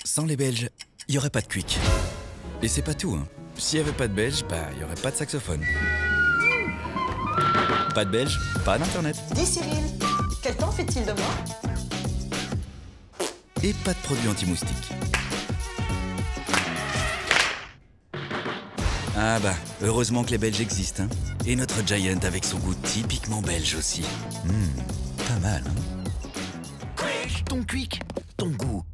Sans les Belges, il n'y aurait pas de Quick. Et c'est pas tout, hein. S'il n'y avait pas de Belges, il n'y aurait pas de saxophone. Pas de Belges, pas d'Internet. Dis Cyril, quel temps fait-il demain? Et pas de produits anti-moustiques. Ah heureusement que les Belges existent, hein. Et notre Giant avec son goût typiquement belge aussi. Pas mal, hein. Ton Quick, ton goût.